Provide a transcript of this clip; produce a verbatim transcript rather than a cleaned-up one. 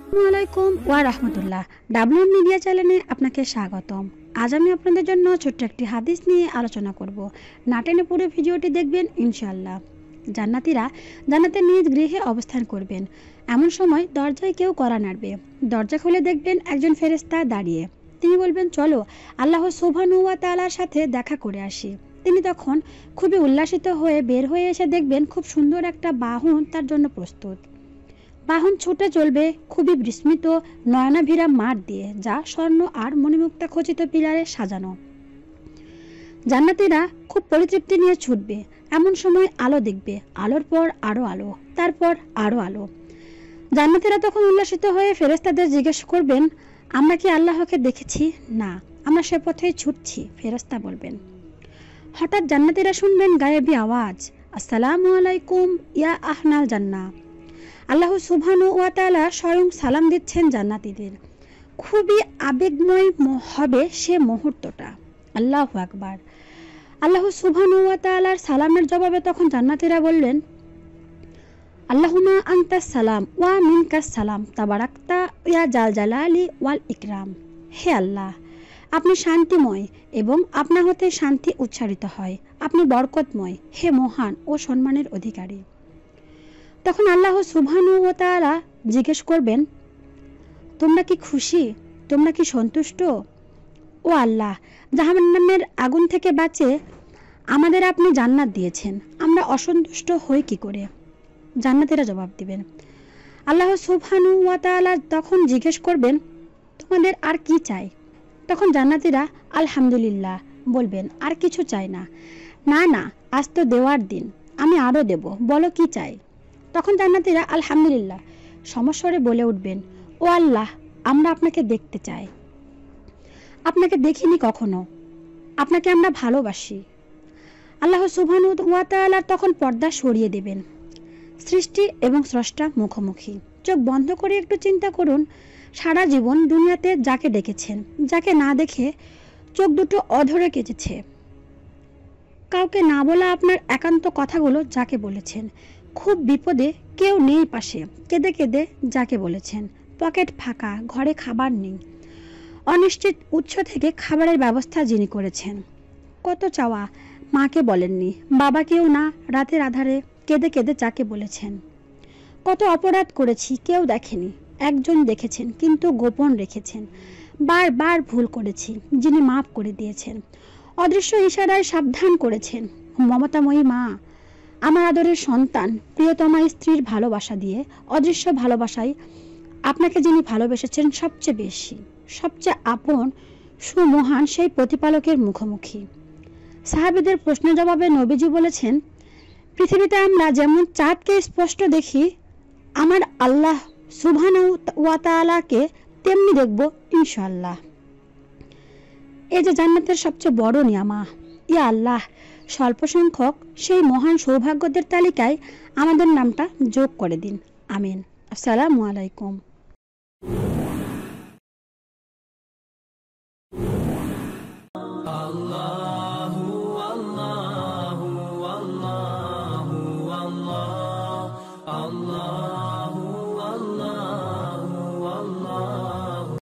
আসসালামুয়ালাইকুম ওয়া রাহমাতুল্লাহ। W media চ্যানেলে আপনাকে স্বাগতম। আজ আমি আপনাদের জন্য ছোট্ট একটি হাদিস নিয়ে আলোচনা করব। না টেনে পুরো ভিডিওটি দেখবেন ইনশাআল্লাহ। জান্নাতীরা জান্নাতের নিজ গৃহে অবস্থান করবেন। এমন সময় দরজায় কেউ কড়া নাড়বে। দরজা খুলে দেখবেন একজন ফেরেশতা দাঁড়িয়ে। তিনি বলবেন, চলো আল্লাহ সুবহানাহু ওয়া তাআলার সাথে দেখা করে আসি। তিনি তখন খুবই উল্লাসিত হয়ে বের হয়ে এসে দেখবেন খুব সুন্দর একটা বাহন তার জন্য প্রস্তুত। বাহন ছুটে চলবে খুবই বিস্মিত নয়নাভিরা মাঠ দিয়ে, যা স্বর্ণ আর মণিমুক্তা খচিত পিলারে সাজানো। জান্নাতীরা খুব পরিতৃপ্তি নিয়ে ছুটবে। এমন সময় আলো দেখবে, আলোর পর আরো আলো, তারপর আরো আলো। জান্নাতীরা তখন উল্লাসিত হয়ে ফেরেশতাদের জিজ্ঞেস করবেন, আমরা কি আল্লাহকে দেখেছি? না, আমরা সে পথেই ছুটছি। ফেরেশতা বলবেন। হঠাৎ জান্নাতীরা শুনবেন গায়েবী আওয়াজ, আসসালামু আলাইকুম ইয়া আহনাল জান্নাহ। আল্লাহ সুবহানাহু ওয়া তাআলা স্বয়ং সালাম দিচ্ছেন জান্নাতীদের। খুবই আবেগময় হবে সে মুহূর্তটা। আল্লাহু আকবার। আল্লাহ সুবহানাহু ওয়া তাআলার সালামের জবাবে তখন জান্নাতীরা বললেন, আল্লাহুম্মা আনতাস সালাম ওয়া মিনকাস সালাম তাবারাকতা ইয়া জাল জালালি ওয়াল ইকরাম। হে আল্লাহ, আপনি শান্তিময় এবং আপনা হতে শান্তি উচ্চারিত হয়। আপনি বরকতময়, হে মহান ও সম্মানের অধিকারী। তখন আল্লাহ সুবহানাহু ওয়া তাআলা জিজ্ঞেস করবেন, তোমরা কি খুশি? তোমরা কি সন্তুষ্ট? ও আল্লাহ, জাহান্নামের আগুন থেকে বাঁচে আমাদের আপনি জান্নাত দিয়েছেন, আমরা অসন্তুষ্ট হই কি করে? জান্নাতীরা জবাব দিবেন। আল্লাহ সুবহানাহু ওয়া তাআলা তখন জিজ্ঞেস করবেন, তোমাদের আর কি চাই? তখন জান্নাতীরা আলহামদুলিল্লাহ বলবেন, আর কিছু চাই না। না না, আজ তো দেওয়ার দিন, আমি আরো দেব, বলো কি চাই? তখন জান্নাতীরা আলহামদুলিল্লাহ সমস্বরে বলে উঠবেন, ও আল্লাহ, আমরা আপনাকে দেখতে চাই। আপনাকে দেখিনি কখনো, আপনাকে আমরা ভালোবাসি। আল্লাহ সুবহানাহু ওয়া তাআলা তখন পর্দা সরিয়ে দেবেন। সৃষ্টি এবং স্রষ্টা মুখোমুখি। চোখ বন্ধ করে একটু চিন্তা করুন, সারা জীবন দুনিয়াতে যাকে ডেকেছেন, যাকে না দেখে চোখ দুটো অধরে কেঁদেছে। কাউকে না বলা আপনার একান্ত কথাগুলো যাকে বলেছেন। খুব বিপদে কেউ নেই পাশে, কেঁদে কেঁদে যাকে বলেছেন। পকেট ফাঁকা, ঘরে খাবার নেই, অনিশ্চিত উৎস থেকে খাবারের ব্যবস্থা যিনি করেছেন। কত চাওয়া, মাকে বলেননি, বাবাকেও না, রাতের আধারে কেঁদে কেঁদে যাকে বলেছেন। কত অপরাধ করেছি, কেউ দেখেনি, একজন দেখেছেন কিন্তু গোপন রেখেছেন। বারবার ভুল করেছি, যিনি মাফ করে দিয়েছেন। অদৃশ্য ইশারায় সাবধান করেছেন। মমতাময়ী মা, আমার আদরের সন্তান, প্রিয়তমা স্ত্রীর ভালোবাসা দিয়ে অদৃশ্য ভালোবাসায় আপনাকে যিনি ভালোবেসেছেন সবচেয়ে বেশি, সবচেয়ে আপন, সুমহান সেই প্রতিপালকের মুখোমুখি। সাহাবীদের প্রশ্নের জবাবে নবীজি বলেছেন, পৃথিবীতে আমরা যেমন চাঁদকে স্পষ্ট দেখি, আমার আল্লাহ সুবহানাহু ওয়া তাআলাকে তেমনি দেখব ইনশাআল্লাহ। এই যে জান্নাতের সবচেয়ে বড় নিয়ামত। ইয়া আল্লাহ, স্বল্প সংখ্যক সেই মহান সৌভাগ্যদের তালিকায় আমাদের নামটা যোগ করে দিন। আমিন। আসসালামু আলাইকুম। Allah